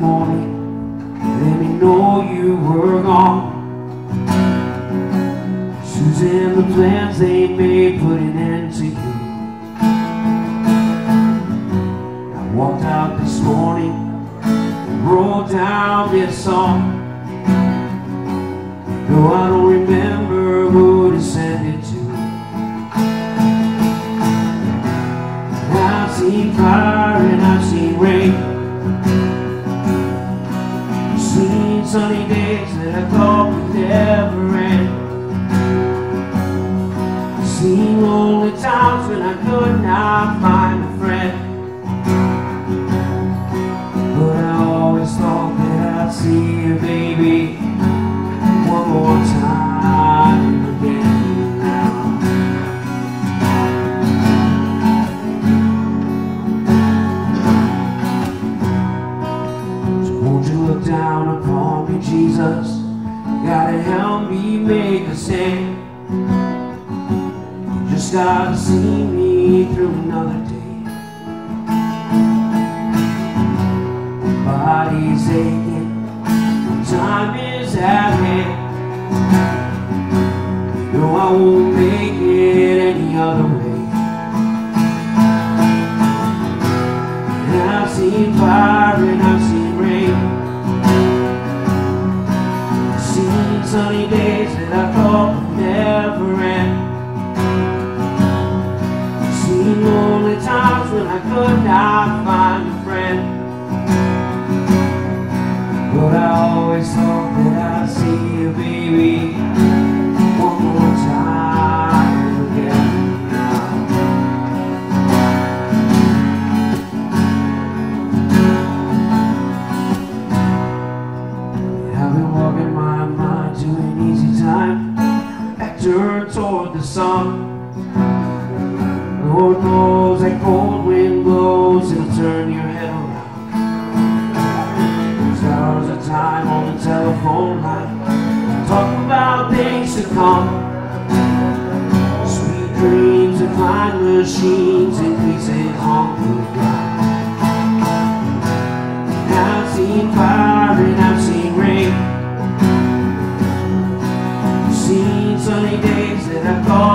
morning, let me know you were gone. Choosing the plans they made, put an end to you. I walked out this morning and wrote down this song. No, I don't remember who to send it to. I've seen fire and I've seen rain, seen sunny days that I thought would never end, seen lonely times when I could not find a friend. But I always thought that I'd see you, baby, one more time again now. So won't you look down upon me, Jesus? Gotta help me make a stand. You just gotta see me through another day. My body's aching, time is at hand. No, I won't make it any other way. And I've seen fire and I've seen rain, seen sunny days that I thought would never end, seen lonely times when I could not find a friend. But I always thought that I'd see you, baby, one more time again now. I've been walking my mind to an easy time, back turned toward the sun. Lord knows that cold wind blows, it'll turn your head around. Hours of time on the telephone line, talk about things to come, sweet dreams and fine machines and pieces on the ground. And I've seen fire and I've seen rain, seen sunny days that I thought